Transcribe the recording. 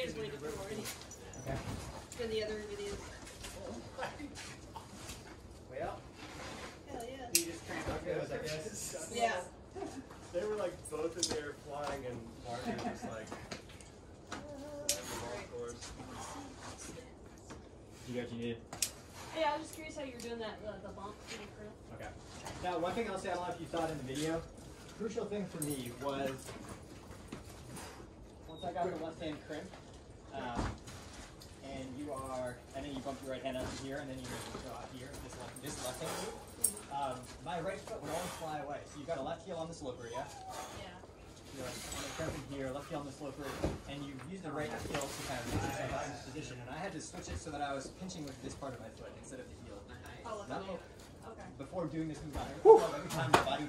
translated for already. Okay. For the other videos. Well. Hell yeah. You just cranked up Okay, I guess. Yeah. They were like both in there flying, and Martin was just like, of course. Did you get what you needed? Yeah, I was just curious how you were doing that, the bump to the crew. Okay. Now, one thing I'll say, I don't know if you saw it in the video, crucial thing for me was, once I got the left hand crimp, and then you bump your right hand up to here, and then you go out here, this left hand move, my right foot would always fly away. So you've got a left heel on the sloper, yeah? Yeah. You're on the crimp in here, left heel on the sloper, and you use the right heel to kind of reach yourself out in this position. And I had to switch it so that I was pinching with this part of my foot instead of the heel. Oh, Not okay. before doing this move, every time my body